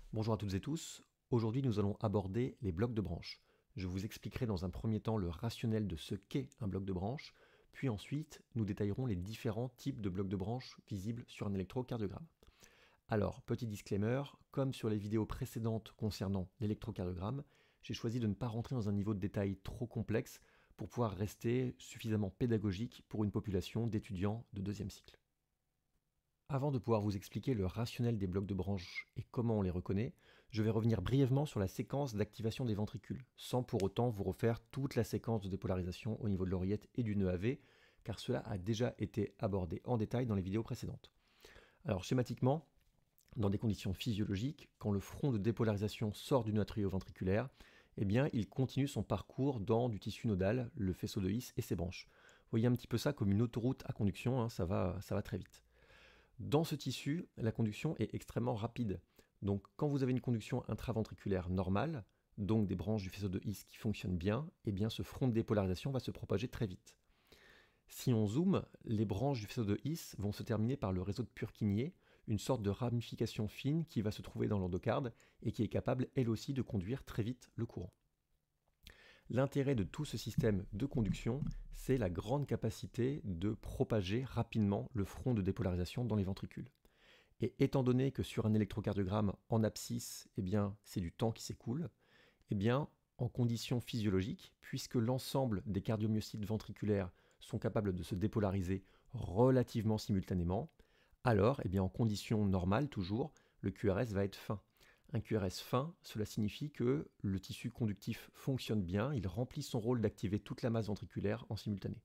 Bonjour à toutes et tous, aujourd'hui nous allons aborder les blocs de branche. Je vous expliquerai dans un premier temps le rationnel de ce qu'est un bloc de branche, puis ensuite nous détaillerons les différents types de blocs de branche visibles sur un électrocardiogramme. Alors, petit disclaimer, comme sur les vidéos précédentes concernant l'électrocardiogramme, j'ai choisi de ne pas rentrer dans un niveau de détail trop complexe pour pouvoir rester suffisamment pédagogique pour une population d'étudiants de deuxième cycle. Avant de pouvoir vous expliquer le rationnel des blocs de branche et comment on les reconnaît, je vais revenir brièvement sur la séquence d'activation des ventricules, sans pour autant vous refaire toute la séquence de dépolarisation au niveau de l'oreillette et du nœud AV, car cela a déjà été abordé en détail dans les vidéos précédentes. Alors schématiquement, dans des conditions physiologiques, quand le front de dépolarisation sort du nœud atrioventriculaire, eh bien, il continue son parcours dans du tissu nodal, le faisceau de His et ses branches. Vous voyez un petit peu ça comme une autoroute à conduction, hein, ça va très vite. Dans ce tissu, la conduction est extrêmement rapide. Donc quand vous avez une conduction intraventriculaire normale, donc des branches du faisceau de His qui fonctionnent bien, eh bien ce front de dépolarisation va se propager très vite. Si on zoome, les branches du faisceau de His vont se terminer par le réseau de Purkinje, une sorte de ramification fine qui va se trouver dans l'endocarde et qui est capable elle aussi de conduire très vite le courant. L'intérêt de tout ce système de conduction, c'est la grande capacité de propager rapidement le front de dépolarisation dans les ventricules. Et étant donné que sur un électrocardiogramme en abscisse, eh bien, c'est du temps qui s'écoule, eh bien, en conditions physiologiques, puisque l'ensemble des cardiomyocytes ventriculaires sont capables de se dépolariser relativement simultanément, alors, eh bien, en conditions normales toujours, le QRS va être fin. Un QRS fin, cela signifie que le tissu conductif fonctionne bien, il remplit son rôle d'activer toute la masse ventriculaire en simultané.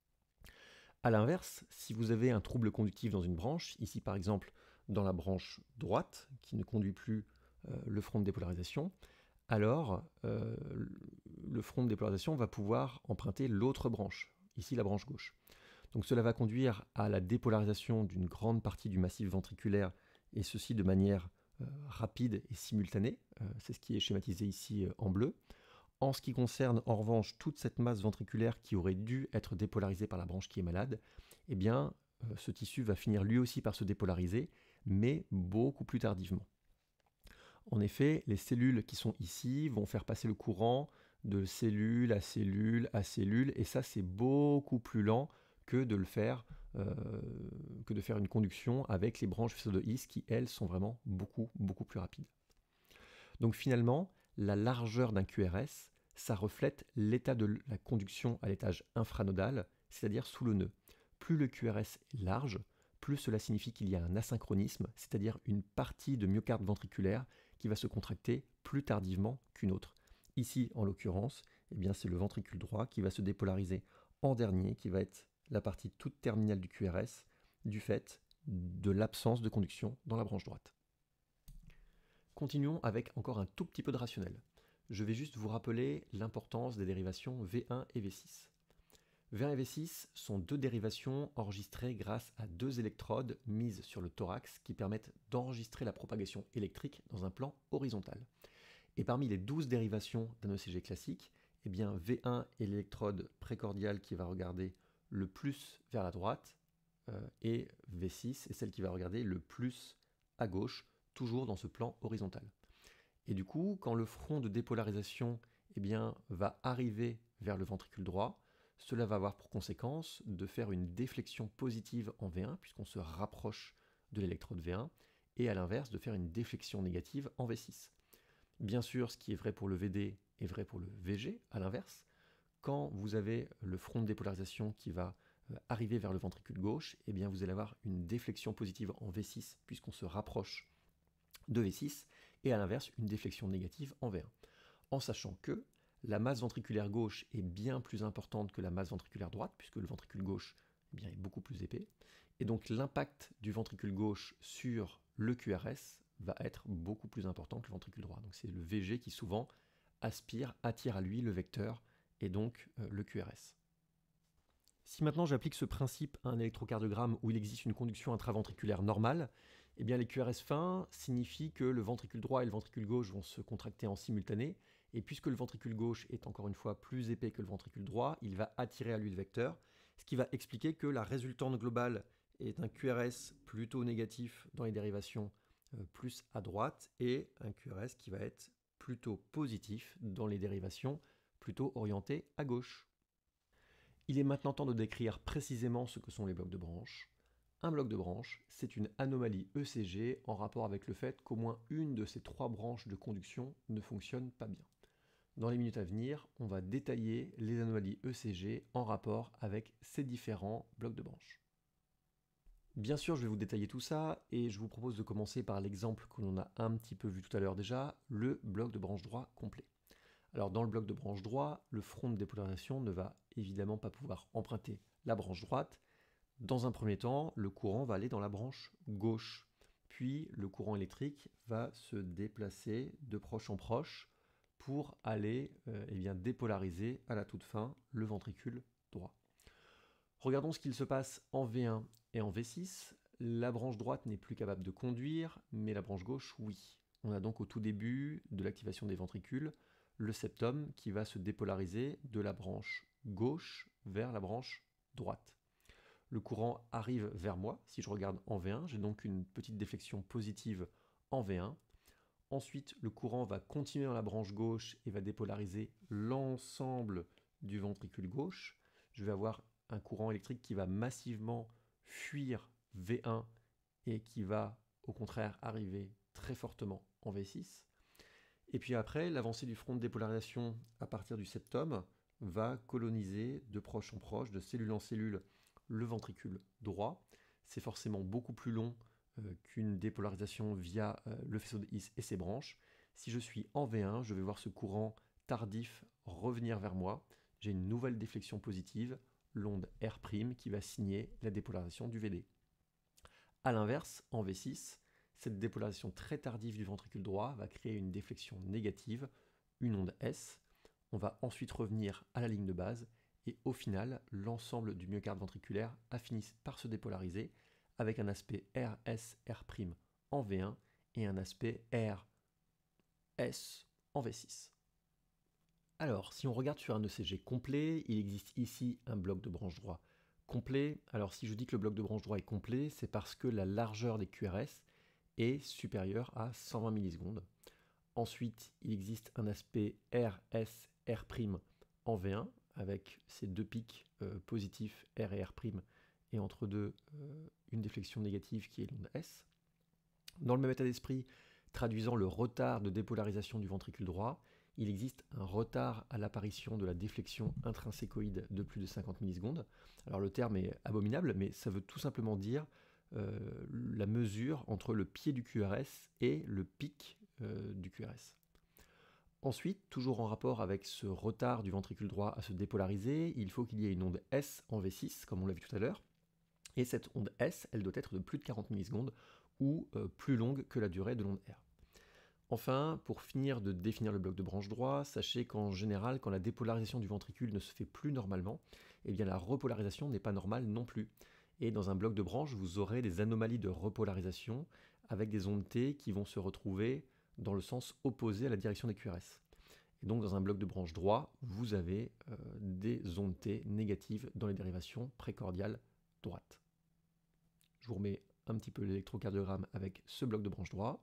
A l'inverse, si vous avez un trouble conductif dans une branche, ici par exemple dans la branche droite, qui ne conduit plus le front de dépolarisation, alors le front de dépolarisation va pouvoir emprunter l'autre branche, ici la branche gauche. Donc cela va conduire à la dépolarisation d'une grande partie du massif ventriculaire, et ceci de manière rapide et simultanée, c'est ce qui est schématisé ici en bleu. En ce qui concerne en revanche toute cette masse ventriculaire qui aurait dû être dépolarisée par la branche qui est malade, eh bien ce tissu va finir lui aussi par se dépolariser, mais beaucoup plus tardivement. En effet, les cellules qui sont ici vont faire passer le courant de cellule à cellule à cellule, et ça c'est beaucoup plus lent que de le faire, que de faire une conduction avec les branches faisceau de His qui, elles, sont vraiment beaucoup plus rapides. Donc finalement, la largeur d'un QRS, ça reflète l'état de la conduction à l'étage infranodal, c'est-à-dire sous le nœud. Plus le QRS est large, plus cela signifie qu'il y a un asynchronisme, c'est-à-dire une partie de myocarde ventriculaire qui va se contracter plus tardivement qu'une autre. Ici, en l'occurrence, eh bien, c'est le ventricule droit qui va se dépolariser en dernier, qui va être la partie toute terminale du QRS, du fait de l'absence de conduction dans la branche droite. Continuons avec encore un tout petit peu de rationnel. Je vais juste vous rappeler l'importance des dérivations V1 et V6. V1 et V6 sont deux dérivations enregistrées grâce à deux électrodes mises sur le thorax qui permettent d'enregistrer la propagation électrique dans un plan horizontal. Et parmi les 12 dérivations d'un ECG classique, eh bien V1 est l'électrode précordiale qui va regarder le plus vers la droite, et V6 est celle qui va regarder le plus à gauche, toujours dans ce plan horizontal. Et du coup, quand le front de dépolarisation eh bien, va arriver vers le ventricule droit, cela va avoir pour conséquence de faire une déflexion positive en V1, puisqu'on se rapproche de l'électrode V1, et à l'inverse, de faire une déflexion négative en V6. Bien sûr, ce qui est vrai pour le VD est vrai pour le VG, à l'inverse. Quand vous avez le front de dépolarisation qui va arriver vers le ventricule gauche, eh bien vous allez avoir une déflexion positive en V6, puisqu'on se rapproche de V6, et à l'inverse, une déflexion négative en V1. En sachant que la masse ventriculaire gauche est bien plus importante que la masse ventriculaire droite, puisque le ventricule gauche eh bien, est beaucoup plus épais, et donc l'impact du ventricule gauche sur le QRS va être beaucoup plus important que le ventricule droit. Donc c'est le VG qui souvent attire à lui le vecteur, et donc le QRS. Si maintenant j'applique ce principe à un électrocardiogramme où il existe une conduction intraventriculaire normale, eh bien les QRS fins signifient que le ventricule droit et le ventricule gauche vont se contracter en simultané, et puisque le ventricule gauche est encore une fois plus épais que le ventricule droit, il va attirer à lui le vecteur, ce qui va expliquer que la résultante globale est un QRS plutôt négatif dans les dérivations plus à droite, et un QRS qui va être plutôt positif dans les dérivations, plutôt orienté à gauche. Il est maintenant temps de décrire précisément ce que sont les blocs de branche. Un bloc de branche, c'est une anomalie ECG en rapport avec le fait qu'au moins une de ces 3 branches de conduction ne fonctionne pas bien. Dans les minutes à venir, on va détailler les anomalies ECG en rapport avec ces différents blocs de branche. Bien sûr, je vais vous détailler tout ça et je vous propose de commencer par l'exemple que l'on a un petit peu vu tout à l'heure déjà, le bloc de branche droit complet. Alors dans le bloc de branche droit, le front de dépolarisation ne va évidemment pas pouvoir emprunter la branche droite. Dans un premier temps, le courant va aller dans la branche gauche, puis le courant électrique va se déplacer de proche en proche pour aller dépolariser à la toute fin le ventricule droit. Regardons ce qu'il se passe en V1 et en V6. La branche droite n'est plus capable de conduire, mais la branche gauche, oui. On a donc au tout début de l'activation des ventricules le septum qui va se dépolariser de la branche gauche vers la branche droite. Le courant arrive vers moi, si je regarde en V1, j'ai donc une petite déflexion positive en V1. Ensuite, le courant va continuer dans la branche gauche et va dépolariser l'ensemble du ventricule gauche. Je vais avoir un courant électrique qui va massivement fuir V1 et qui va au contraire arriver très fortement en V6. Et puis après, l'avancée du front de dépolarisation à partir du septum va coloniser de proche en proche, de cellule en cellule, le ventricule droit. C'est forcément beaucoup plus long qu'une dépolarisation via le faisceau de His et ses branches. Si je suis en V1, je vais voir ce courant tardif revenir vers moi. J'ai une nouvelle déflexion positive, l'onde R' qui va signer la dépolarisation du VD. A l'inverse, en V6, cette dépolarisation très tardive du ventricule droit va créer une déflexion négative, une onde S. On va ensuite revenir à la ligne de base et au final, l'ensemble du myocarde ventriculaire a fini par se dépolariser avec un aspect RS-R' en V1 et un aspect RS en V6. Alors, si on regarde sur un ECG complet, il existe ici un bloc de branche droit complet. Alors, si je dis que le bloc de branche droit est complet, c'est parce que la largeur des QRS est supérieure à 120 millisecondes. Ensuite, il existe un aspect RS-R' en V1 avec ces deux pics positifs R et R', et entre deux, une déflexion négative qui est l'onde S. Dans le même état d'esprit, traduisant le retard de dépolarisation du ventricule droit, il existe un retard à l'apparition de la déflexion intrinsècoïde de plus de 50 millisecondes. Alors le terme est abominable, mais ça veut tout simplement dire la mesure entre le pied du QRS et le pic du QRS. Ensuite, toujours en rapport avec ce retard du ventricule droit à se dépolariser, il faut qu'il y ait une onde S en V6, comme on l'a vu tout à l'heure. Et cette onde S, elle doit être de plus de 40 millisecondes ou plus longue que la durée de l'onde R. Enfin, pour finir de définir le bloc de branche droit, sachez qu'en général, quand la dépolarisation du ventricule ne se fait plus normalement, eh bien la repolarisation n'est pas normale non plus. Et dans un bloc de branche, vous aurez des anomalies de repolarisation avec des ondes T qui vont se retrouver dans le sens opposé à la direction des QRS. Et donc dans un bloc de branche droit, vous avez des ondes T négatives dans les dérivations précordiales droites. Je vous remets un petit peu l'électrocardiogramme avec ce bloc de branche droit.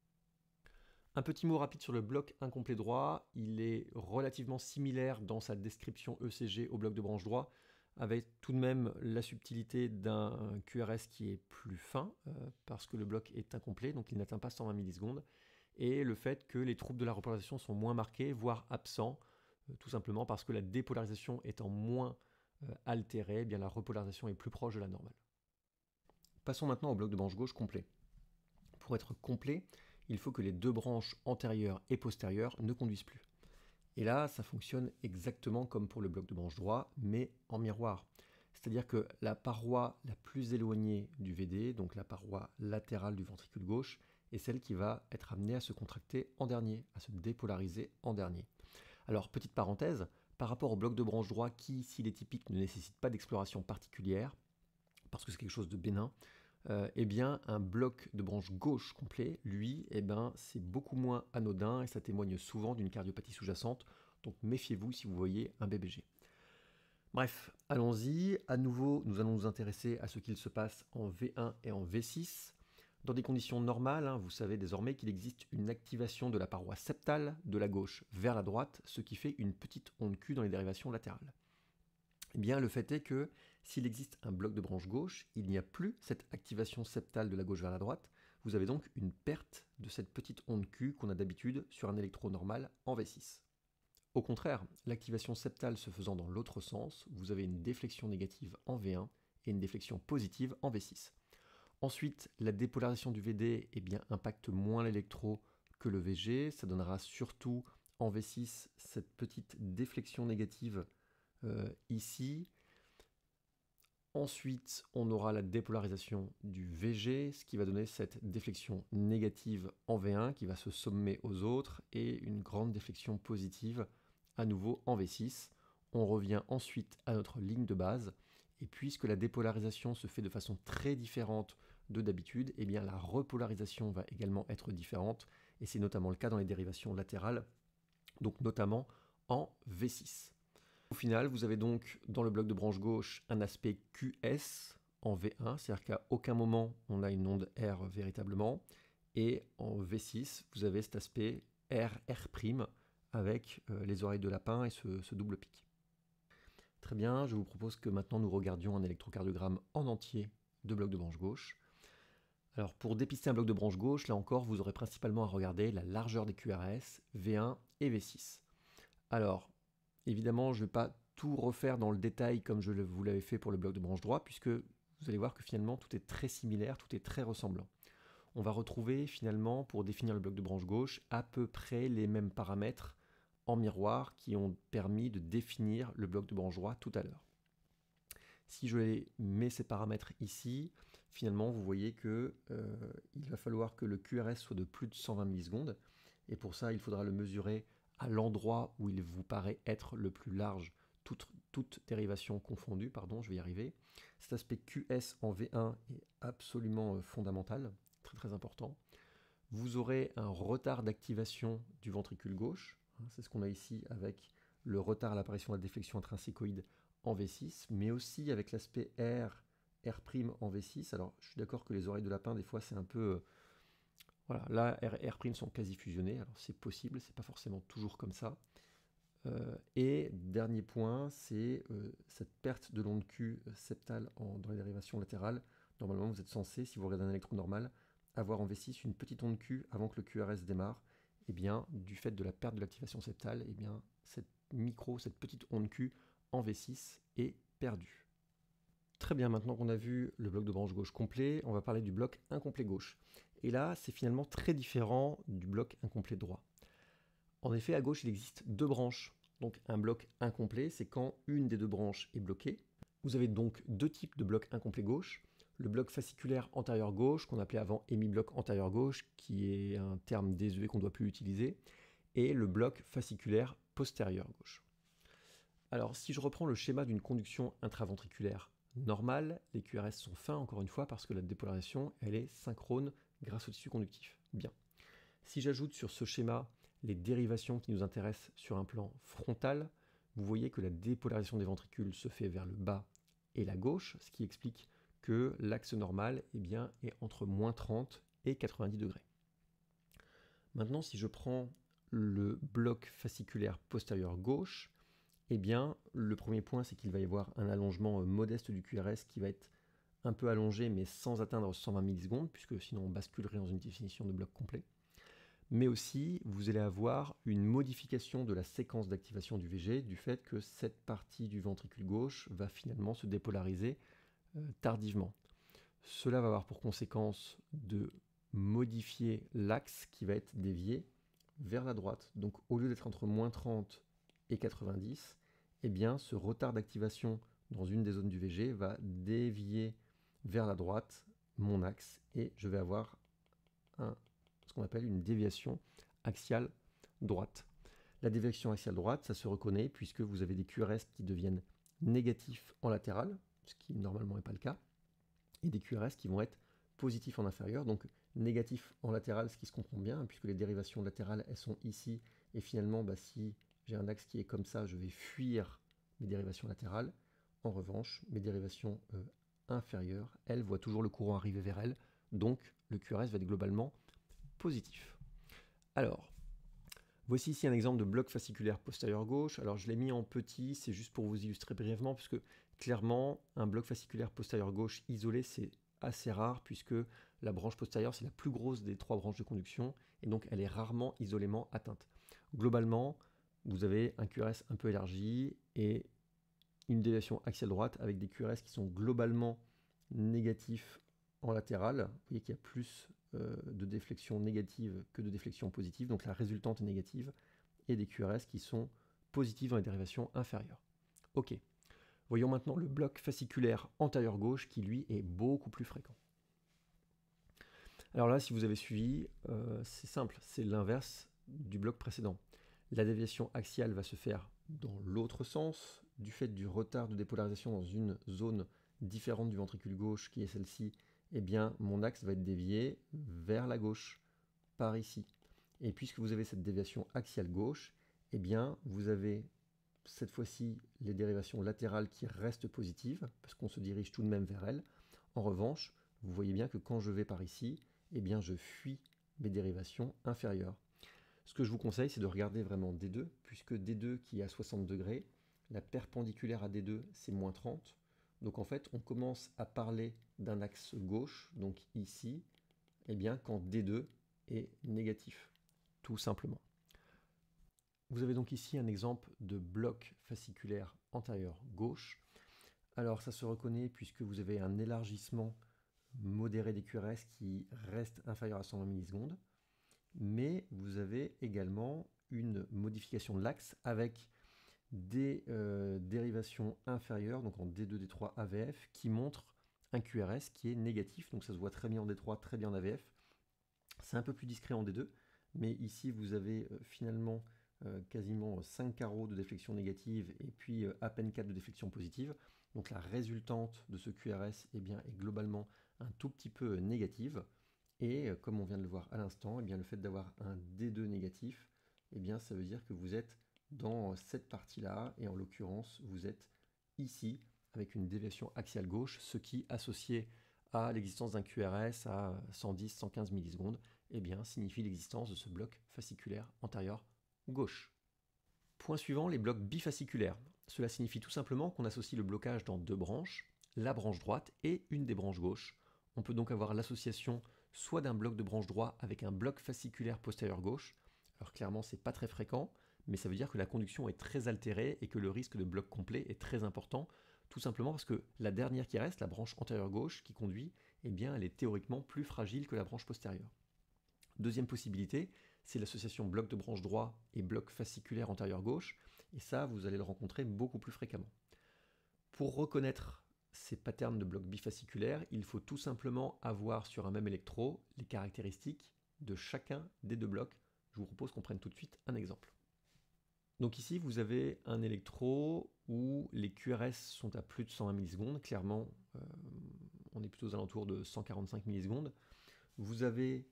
Un petit mot rapide sur le bloc incomplet droit. Il est relativement similaire dans sa description ECG au bloc de branche droit, avec tout de même la subtilité d'un QRS qui est plus fin, parce que le bloc est incomplet, donc il n'atteint pas 120 millisecondes, et le fait que les troubles de la repolarisation sont moins marqués, voire absents, tout simplement parce que la dépolarisation étant moins altérée, eh bien la repolarisation est plus proche de la normale. Passons maintenant au bloc de branche gauche complet. Pour être complet, il faut que les deux branches antérieures et postérieures ne conduisent plus. Et là, ça fonctionne exactement comme pour le bloc de branche droit, mais en miroir. C'est-à-dire que la paroi la plus éloignée du VD, donc la paroi latérale du ventricule gauche, est celle qui va être amenée à se contracter en dernier, à se dépolariser en dernier. Alors, petite parenthèse, par rapport au bloc de branche droit qui, s'il est typique, ne nécessite pas d'exploration particulière, parce que c'est quelque chose de bénin, eh bien, un bloc de branche gauche complet, lui, eh ben, c'est beaucoup moins anodin et ça témoigne souvent d'une cardiopathie sous-jacente. Donc méfiez-vous si vous voyez un BBG. Bref, allons-y. À nouveau, nous allons nous intéresser à ce qu'il se passe en V1 et en V6. Dans des conditions normales, vous savez désormais qu'il existe une activation de la paroi septale de la gauche vers la droite, ce qui fait une petite onde Q dans les dérivations latérales. Eh bien, le fait est que s'il existe un bloc de branche gauche, il n'y a plus cette activation septale de la gauche vers la droite. Vous avez donc une perte de cette petite onde Q qu'on a d'habitude sur un électro normal en V6. Au contraire, l'activation septale se faisant dans l'autre sens, vous avez une déflexion négative en V1 et une déflexion positive en V6. Ensuite, la dépolarisation du VD impacte moins l'électro que le VG. Ça donnera surtout en V6 cette petite déflexion négative ici. Ensuite, on aura la dépolarisation du VG, ce qui va donner cette déflexion négative en V1 qui va se sommer aux autres et une grande déflexion positive à nouveau en V6. On revient ensuite à notre ligne de base et puisque la dépolarisation se fait de façon très différente de d'habitude, eh bien la repolarisation va également être différente et c'est notamment le cas dans les dérivations latérales, donc notamment en V6. Au final, vous avez donc dans le bloc de branche gauche un aspect QS en V1, c'est-à-dire qu'à aucun moment on a une onde R véritablement, et en V6, vous avez cet aspect R' avec les oreilles de lapin et ce double pic. Très bien, je vous propose que maintenant nous regardions un électrocardiogramme en entier de bloc de branche gauche. Alors pour dépister un bloc de branche gauche, là encore, vous aurez principalement à regarder la largeur des QRS, V1 et V6. Alors, évidemment, je ne vais pas tout refaire dans le détail comme vous l'avais fait pour le bloc de branche droit, puisque vous allez voir que finalement tout est très similaire, tout est très ressemblant. On va retrouver finalement, pour définir le bloc de branche gauche, à peu près les mêmes paramètres en miroir qui ont permis de définir le bloc de branche droit tout à l'heure. Si je mets ces paramètres ici, finalement vous voyez que il va falloir que le QRS soit de plus de 120 millisecondes, et pour ça il faudra le mesurer à l'endroit où il vous paraît être le plus large, toute dérivation confondue, je vais y arriver. Cet aspect QS en V1 est absolument fondamental, très très important. Vous aurez un retard d'activation du ventricule gauche, c'est ce qu'on a ici avec le retard à l'apparition de la déflexion intrinsécoïde en V6, mais aussi avec l'aspect R' en V6. Alors je suis d'accord que les oreilles de lapin, des fois c'est un peu... voilà, là R et R' sont quasi fusionnés, alors c'est possible, c'est pas forcément toujours comme ça. Et dernier point, c'est cette perte de l'onde Q septale dans les dérivations latérales. Normalement, vous êtes censé, si vous regardez un électro normal, avoir en V6 une petite onde Q avant que le QRS démarre. Et bien, du fait de la perte de l'activation septale, et bien, cette petite onde Q en V6 est perdue. Très bien, maintenant qu'on a vu le bloc de branche gauche complet, on va parler du bloc incomplet gauche. Et là, c'est finalement très différent du bloc incomplet droit. En effet, à gauche, il existe deux branches. Donc un bloc incomplet, c'est quand une des deux branches est bloquée. Vous avez donc deux types de blocs incomplets gauche. Le bloc fasciculaire antérieur gauche, qu'on appelait avant hémibloc antérieur gauche, qui est un terme désuet qu'on ne doit plus utiliser, et le bloc fasciculaire postérieur gauche. Alors si je reprends le schéma d'une conduction intraventriculaire normale, les QRS sont fins encore une fois parce que la dépolarisation elle est synchrone grâce au tissu conductif. Bien. Si j'ajoute sur ce schéma les dérivations qui nous intéressent sur un plan frontal, vous voyez que la dépolarisation des ventricules se fait vers le bas et la gauche, ce qui explique que l'axe normal est entre moins 30 et 90 degrés. Maintenant, si je prends le bloc fasciculaire postérieur gauche, le premier point, c'est qu'il va y avoir un allongement modeste du QRS qui va être un peu allongé, mais sans atteindre 120 millisecondes, puisque sinon on basculerait dans une définition de bloc complet. Mais aussi, vous allez avoir une modification de la séquence d'activation du VG du fait que cette partie du ventricule gauche va finalement se dépolariser tardivement. Cela va avoir pour conséquence de modifier l'axe qui va être dévié vers la droite. Donc au lieu d'être entre moins 30 et 90, ce retard d'activation dans une des zones du VG va dévier vers la droite mon axe et je vais avoir ce qu'on appelle une déviation axiale droite. La déviation axiale droite, ça se reconnaît puisque vous avez des QRS qui deviennent négatifs en latéral, ce qui normalement n'est pas le cas, et des QRS qui vont être positifs en inférieur, donc négatifs en latéral, ce qui se comprend bien, puisque les dérivations latérales, elles sont ici, et finalement, si j'ai un axe qui est comme ça, je vais fuir mes dérivations latérales. En revanche, mes dérivations inférieures, elles voient toujours le courant arriver vers elles, donc le QRS va être globalement positif. Alors, voici ici un exemple de bloc fasciculaire postérieur gauche. Alors je l'ai mis en petit, c'est juste pour vous illustrer brièvement, puisque clairement, un bloc fasciculaire postérieur gauche isolé, c'est assez rare, puisque la branche postérieure, c'est la plus grosse des 3 branches de conduction, et donc elle est rarement isolément atteinte. Globalement, vous avez un QRS un peu élargi et une déviation axiale droite avec des QRS qui sont globalement négatifs en latéral. Vous voyez qu'il y a plus de déflexion négative que de déflexion positive, donc la résultante est négative, et des QRS qui sont positifs dans les dérivations inférieures. Ok. Voyons maintenant le bloc fasciculaire antérieur gauche qui lui est beaucoup plus fréquent. Alors là, si vous avez suivi, c'est simple, c'est l'inverse du bloc précédent. La déviation axiale va se faire dans l'autre sens, du fait du retard de dépolarisation dans une zone différente du ventricule gauche qui est celle-ci, eh bien mon axe va être dévié vers la gauche, par ici. Et puisque vous avez cette déviation axiale gauche, eh bien vous avez cette fois-ci les dérivations latérales qui restent positives, parce qu'on se dirige tout de même vers elles. En revanche, vous voyez bien que quand je vais par ici, eh bien je fuis mes dérivations inférieures. Ce que je vous conseille, c'est de regarder vraiment D2, puisque D2 qui est à 60 degrés, la perpendiculaire à D2, c'est moins 30. Donc en fait, on commence à parler d'un axe gauche, donc ici, eh bien, quand D2 est négatif, tout simplement. Vous avez donc ici un exemple de bloc fasciculaire antérieur gauche. Alors ça se reconnaît puisque vous avez un élargissement modéré des QRS qui reste inférieur à 120 millisecondes, mais vous avez également une modification de l'axe avec des dérivations inférieures, donc en D2, D3, AVF, qui montrent un QRS qui est négatif, donc ça se voit très bien en D3, très bien en AVF. C'est un peu plus discret en D2, mais ici vous avez finalement quasiment 5 carreaux de déflexion négative et puis à peine 4 de déflexion positive. Donc la résultante de ce QRS eh bien, est globalement un tout petit peu négative. Et comme on vient de le voir à l'instant, eh bien, le fait d'avoir un D2 négatif, eh bien, ça veut dire que vous êtes dans cette partie-là, et en l'occurrence, vous êtes ici avec une déviation axiale gauche, ce qui, associé à l'existence d'un QRS à 110-115 millisecondes, eh bien, signifie l'existence de ce bloc fasciculaire antérieur gauche. Point suivant, les blocs bifasciculaires. Cela signifie tout simplement qu'on associe le blocage dans 2 branches, la branche droite et une des branches gauches. On peut donc avoir l'association soit d'un bloc de branche droit avec un bloc fasciculaire postérieur gauche. Alors clairement, c'est pas très fréquent, mais ça veut dire que la conduction est très altérée et que le risque de bloc complet est très important, tout simplement parce que la dernière qui reste, la branche antérieure gauche qui conduit, eh bien, elle est théoriquement plus fragile que la branche postérieure. Deuxième possibilité, c'est l'association bloc de branche droit et bloc fasciculaire antérieur gauche, et ça, vous allez le rencontrer beaucoup plus fréquemment. Pour reconnaître ces patterns de blocs bifasciculaires, il faut tout simplement avoir sur un même électro les caractéristiques de chacun des 2 blocs. Je vous propose qu'on prenne tout de suite un exemple. Donc ici, vous avez un électro où les QRS sont à plus de 120 millisecondes. Clairement, on est plutôt aux alentours de 145 millisecondes. Vous avez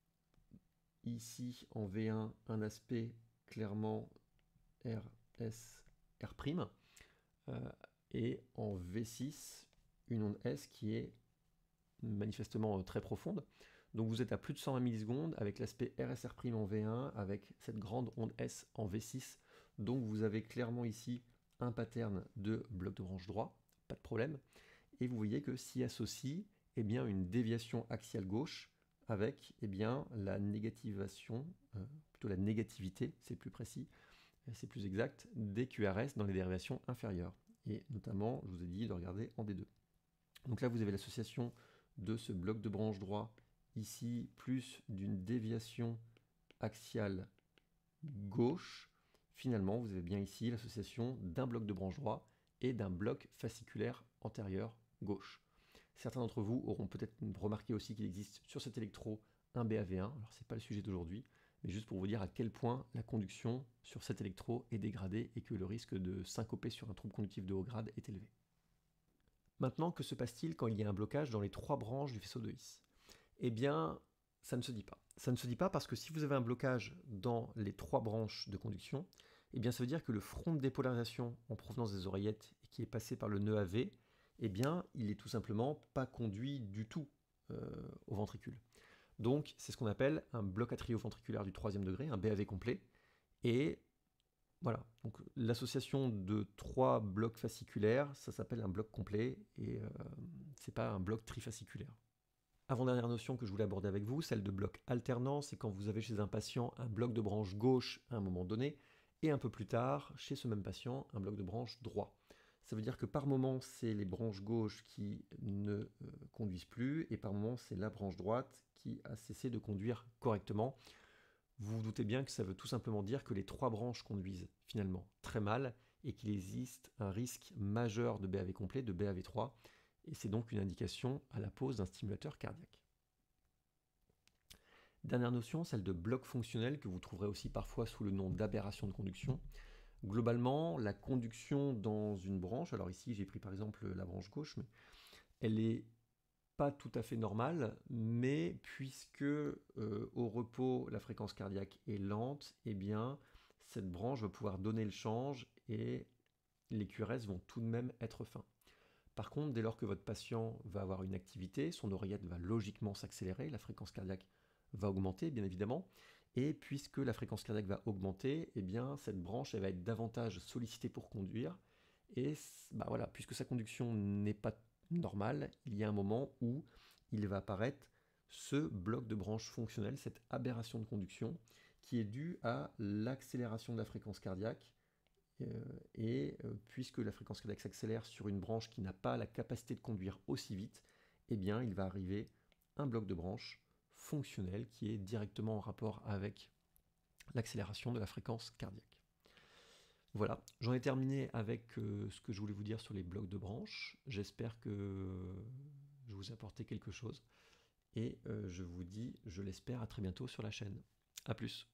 ici en V1 un aspect clairement RS R', et en V6 une onde S qui est manifestement très profonde. Donc vous êtes à plus de 120 millisecondes avec l'aspect RSR' en V1 avec cette grande onde S en V6. Donc vous avez clairement ici un pattern de bloc de branche droit, pas de problème. Et vous voyez que s'y associe eh bien, une déviation axiale gauche avec eh bien, la négativation, plutôt la négativité, c'est plus précis, c'est plus exact, des QRS dans les dérivations inférieures. Et notamment, je vous ai dit de regarder en D2. Donc là, vous avez l'association de ce bloc de branche droit ici, plus d'une déviation axiale gauche. Finalement, vous avez bien ici l'association d'un bloc de branche droit et d'un bloc fasciculaire antérieur gauche. Certains d'entre vous auront peut-être remarqué aussi qu'il existe sur cet électro un BAV1. Alors, ce n'est pas le sujet d'aujourd'hui, mais juste pour vous dire à quel point la conduction sur cet électro est dégradée et que le risque de syncoper sur un trouble conductif de haut grade est élevé. Maintenant, que se passe-t-il quand il y a un blocage dans les 3 branches du faisceau de His? Eh bien, ça ne se dit pas. Ça ne se dit pas parce que si vous avez un blocage dans les 3 branches de conduction, eh bien, ça veut dire que le front de dépolarisation en provenance des oreillettes et qui est passé par le nœud AV, eh bien, il est tout simplement pas conduit du tout au ventricule. Donc c'est ce qu'on appelle un bloc atrioventriculaire du troisième degré, un BAV complet. Et voilà, donc l'association de trois blocs fasciculaires, ça s'appelle un bloc complet et c'est pas un bloc trifasciculaire. Avant-dernière notion que je voulais aborder avec vous, celle de bloc alternant, c'est quand vous avez chez un patient un bloc de branche gauche à un moment donné, et un peu plus tard, chez ce même patient, un bloc de branche droit. Ça veut dire que par moment, c'est les branches gauches qui ne conduisent plus, et par moment, c'est la branche droite qui a cessé de conduire correctement. Vous vous doutez bien que ça veut tout simplement dire que les trois branches conduisent finalement très mal, et qu'il existe un risque majeur de BAV complet, de BAV3, et c'est donc une indication à la pose d'un stimulateur cardiaque. Dernière notion, celle de bloc fonctionnel, que vous trouverez aussi parfois sous le nom d'aberration de conduction. Globalement, la conduction dans une branche, alors ici j'ai pris par exemple la branche gauche, mais elle n'est pas tout à fait normale, mais puisque au repos la fréquence cardiaque est lente, eh bien cette branche va pouvoir donner le change et les QRS vont tout de même être fins. Par contre, dès lors que votre patient va avoir une activité, son oreillette va logiquement s'accélérer, la fréquence cardiaque va augmenter, bien évidemment, et puisque la fréquence cardiaque va augmenter, eh bien, cette branche elle va être davantage sollicitée pour conduire, et bah voilà, puisque sa conduction n'est pas normale, il y a un moment où il va apparaître ce bloc de branche fonctionnel, cette aberration de conduction, qui est due à l'accélération de la fréquence cardiaque puisque la fréquence cardiaque s'accélère sur une branche qui n'a pas la capacité de conduire aussi vite, eh bien il va arriver un bloc de branche fonctionnel qui est directement en rapport avec l'accélération de la fréquence cardiaque. Voilà, j'en ai terminé avec ce que je voulais vous dire sur les blocs de branche. J'espère que je vous ai apporté quelque chose et je vous dis, je l'espère, à très bientôt sur la chaîne. A plus.